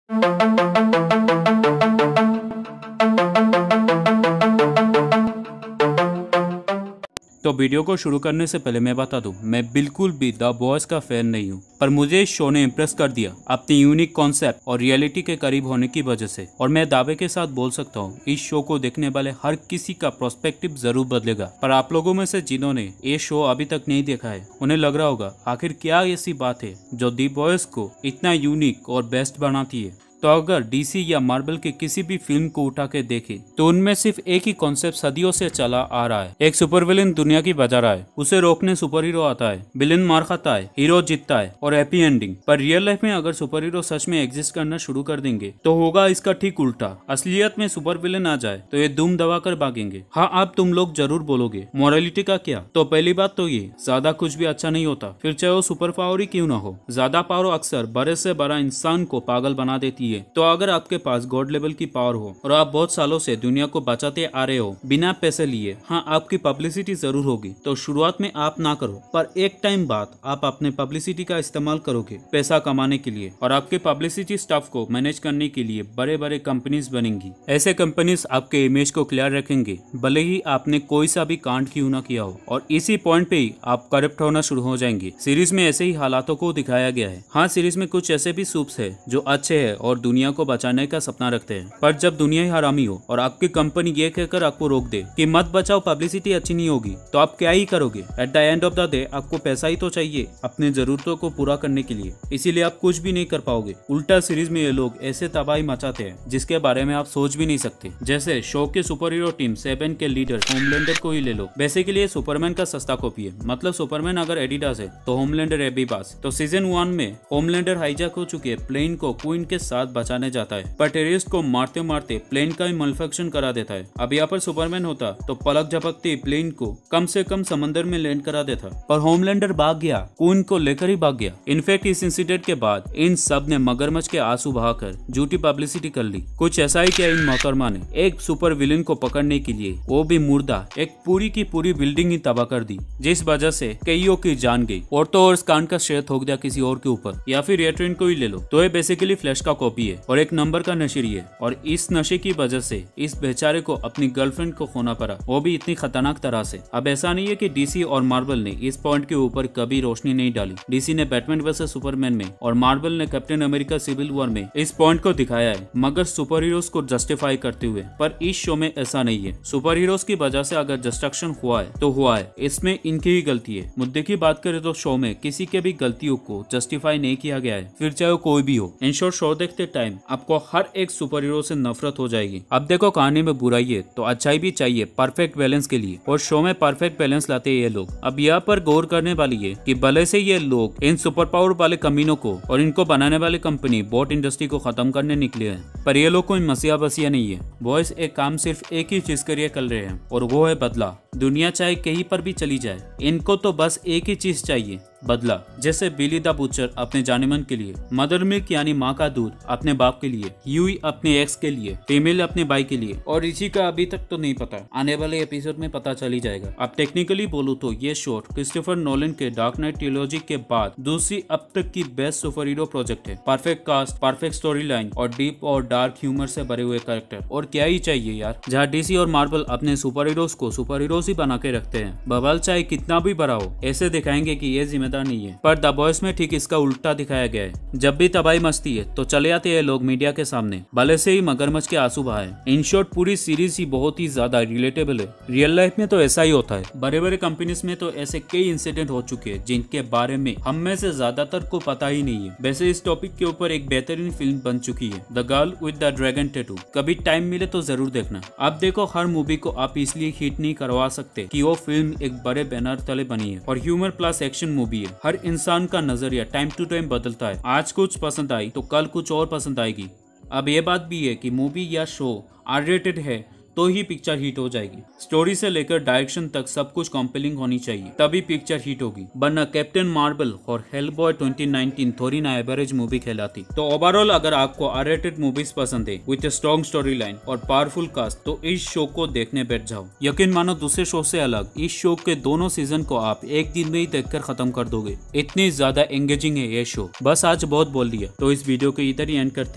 तो वीडियो को शुरू करने से पहले मैं बता दूं, मैं बिल्कुल भी द बॉयज का फैन नहीं हूं, पर मुझे इस शो ने इम्प्रेस कर दिया अपनी यूनिक कॉन्सेप्ट और रियलिटी के करीब होने की वजह से। और मैं दावे के साथ बोल सकता हूं, इस शो को देखने वाले हर किसी का पर्सपेक्टिव जरूर बदलेगा। पर आप लोगों में से जिन्होंने ये शो अभी तक नहीं देखा है, उन्हें लग रहा होगा आखिर क्या ऐसी बात है जो द बॉयज को इतना यूनिक और बेस्ट बनाती है। तो अगर डीसी या मार्वल की किसी भी फिल्म को उठा के देखे तो उनमें सिर्फ एक ही कॉन्सेप्ट सदियों से चला आ रहा है। एक सुपर विलेन दुनिया की बजा रहा है, उसे रोकने सुपर हीरो आता है, विलेन मार खाता है, हीरो जीतता है और हैप्पी एंडिंग। पर रियल लाइफ में अगर सुपर हीरो सच में एग्जिस्ट करना शुरू कर देंगे तो होगा इसका ठीक उल्टा। असलियत में सुपर विलेन आ जाए तो ये दुम दबा कर भागेंगे। हाँ, अब तुम लोग जरूर बोलोगे मोरालिटी का क्या? तो पहली बात तो ये, ज्यादा कुछ भी अच्छा नहीं होता, फिर चाहे वो सुपर पावर ही क्यों ना हो। ज्यादा पावर अक्सर बड़े से बड़ा इंसान को पागल बना देती है। तो अगर आपके पास गॉड लेवल की पावर हो और आप बहुत सालों से दुनिया को बचाते आ रहे हो बिना पैसे लिए, हाँ आपकी पब्लिसिटी जरूर होगी, तो शुरुआत में आप ना करो, पर एक टाइम बाद आप अपने पब्लिसिटी का इस्तेमाल करोगे पैसा कमाने के लिए, और आपके पब्लिसिटी स्टाफ को मैनेज करने के लिए बड़े बड़े कंपनीज बनेंगी। ऐसे कंपनीज आपके इमेज को क्लियर रखेंगे भले ही आपने कोई सा भी कांड क्यों ना किया हो, और इसी पॉइंट पे ही आप करप्ट होना शुरू हो जाएंगे। सीरीज में ऐसे ही हालातों को दिखाया गया है। हाँ, सीरीज में कुछ ऐसे भी सूप्स है जो अच्छे है और दुनिया को बचाने का सपना रखते हैं, पर जब दुनिया ही हरामी हो और आपकी कंपनी ये कहकर आपको रोक दे कि मत बचाओ, पब्लिसिटी अच्छी नहीं होगी, तो आप क्या ही करोगे? At the end of the day आपको पैसा ही तो चाहिए अपनी जरूरतों को पूरा करने के लिए, इसीलिए आप कुछ भी नहीं कर पाओगे। उल्टा सीरीज में ये लोग ऐसे तबाही मचाते हैं जिसके बारे में आप सोच भी नहीं सकते। जैसे शो के सुपर हीरो टीम 7 के लीडर होमलैंडर को ही ले लो। बेसिकली ये सुपरमैन का सस्ता कॉपी है। मतलब सुपरमैन अगर एडिडास है तो होमलैंडर है भी पास। तो सीजन 1 में होमलैंडर हाईजैक हो चुके प्लेन को क्वीन के साथ बचाने जाता है, पर टेररिस्ट को मारते मारते प्लेन का ही मैन्युफैक्चरिंग करा देता है। अब यहाँ पर सुपरमैन होता तो पलक झपकते प्लेन को कम से कम समंदर में लैंड करा देता, पर होमलैंडर भाग गया, क्वीन को लेकर ही भाग गया। इनफैक्ट इस इंसिडेंट के बाद इन सब ने मगरमच्छ के आंसू बहाकर झूठी पब्लिसिटी कर ली। कुछ ऐसा ही किया इन मोहतरमा ने। एक सुपर विलेन को पकड़ने के लिए, वो भी मुर्दा, एक पूरी की पूरी बिल्डिंग ही तबाह कर दी, जिस वजह से कईयों की जान गई। और तो और इस कांड का श्रेय थोक दिया किसी और के ऊपर। या फिर रेट्रेन को ही ले लो, तो ये बेसिकली फ्लैश का कॉपी है और एक नंबर का नशेरी है, और इस नशे की वजह से इस बेचारे को अपनी गर्लफ्रेंड को खोना पड़ा, वो भी इतनी खतरनाक तरह से। अब ऐसा नहीं है कि डीसी और मार्वल ने इस पॉइंट के ऊपर कभी रोशनी नहीं डाली। डीसी ने बैटमैन वर्सेस सुपरमैन में और मार्वल ने कैप्टन अमेरिका सिविल वॉर में इस पॉइंट को दिखाया है, मगर सुपर हीरोज को जस्टिफाई करते हुए। पर इस शो में ऐसा नहीं है। सुपर हीरोज की वजह से अगर डिस्ट्रक्शन हुआ है तो हुआ है, इसमें इनकी ही गलती है। मुद्दे की बात करें तो शो में किसी के भी गलतियों को जस्टिफाई नहीं किया गया है, फिर चाहे कोई भी हो। इन शॉर्ट, शो देखते टाइम आपको हर एक सुपर हीरो से नफरत हो जाएगी। अब देखो, कहानी में बुराई है तो अच्छाई भी चाहिए परफेक्ट बैलेंस के लिए, और शो में परफेक्ट बैलेंस लाते हैं ये लोग। अब यहाँ पर गौर करने वाली है कि भले से ये लोग इन सुपर पावर वाले कमीनों को और इनको बनाने वाली कंपनी बॉट इंडस्ट्री को खत्म करने निकले हैं, पर ये लोग कोई मसीहा बसिया नहीं है। बॉयज एक काम सिर्फ एक ही चीज के लिए कर रहे हैं, और वो है बदला। दुनिया चाहे कहीं पर भी चली जाए, इनको तो बस एक ही चीज चाहिए, बदला। जैसे बिली द बुचर अपने जानेमन के लिए, मदर मिल्क यानी माँ का दूध अपने बाप के लिए, ह्यूई अपने एक्स के लिए, फीमेल अपने भाई के लिए, और इसी का अभी तक तो नहीं पता, आने वाले एपिसोड में पता चल ही जाएगा। अब टेक्निकली बोलूं तो ये शॉट क्रिस्टोफर नोलन के डार्क नाइट ट्रिलॉजी के बाद दूसरी अब तक की बेस्ट सुपर हीरो प्रोजेक्ट है। Perfect cast, perfect story line और डीप और डार्क ह्यूमर से भरे हुए कैरेक्टर, और क्या ही चाहिए यार। जहाँ डीसी और मार्वल अपने सुपर हीरोज को सुपर हीरोज ही बना के रखते हैं, बवाल चाहे कितना भी बड़ा हो, ऐसे दिखाएंगे कि ये जिम्मेदार नहीं है। पर द बॉयज में ठीक इसका उल्टा दिखाया गया है। जब भी तबाही मचती है तो चले आते हैं लोग मीडिया के सामने, भले से ही मगरमच्छ के आंसू बहाए। इन शॉर्ट, पूरी सीरीज ही बहुत ही ज्यादा रिलेटेबल है। रियल लाइफ में तो ऐसा ही होता है। बड़े बड़े कंपनीज में तो ऐसे कई इंसिडेंट हो चुके हैं जिनके बारे में हम में से ज्यादातर को पता ही नहीं है। वैसे इस टॉपिक के ऊपर एक बेहतरीन फिल्म बन चुकी है, the girl with the dragon tattoo. कभी टाइम मिले तो जरूर देखना। अब देखो, हर मूवी को आप इसलिए हिट नहीं करवा सकते कि वो फिल्म एक बड़े बैनर तले बनी है और ह्यूमर प्लस एक्शन मूवी है। हर इंसान का नजरिया टाइम टू टाइम बदलता है। आज कुछ पसंद आई तो कल कुछ और पसंद आएगी। अब ये बात भी है कि मूवी या शो आर रेटेड है तो ही पिक्चर हिट हो जाएगी। स्टोरी से लेकर डायरेक्शन तक सब कुछ कॉम्पेलिंग होनी चाहिए, तभी पिक्चर हिट होगी। वरना कैप्टन मार्वल और हेलबॉय 2019 थोड़ी ना एवरेज मूवी कहलाती। तो ओवरऑल अगर आपको आर रेटेड मूवीज पसंद है विद स्ट्रॉन्ग स्टोरी लाइन और पावरफुल कास्ट, तो इस शो को देखने बैठ जाओ। यकीन मानो दूसरे शो से अलग, इस शो के दोनों सीजन को आप एक दिन में ही देखकर खत्म कर दोगे। इतनी ज्यादा एंगेजिंग है ये शो। बस आज बहुत बोल दिया, तो इस वीडियो को इधर ही एंड करते हैं।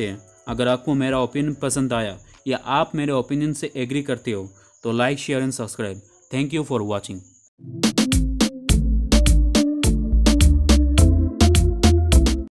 अगर आपको मेरा ओपिनियन पसंद आया या आप मेरे ओपिनियन से एग्री करते हो तो like share and subscribe. Thank you for watching.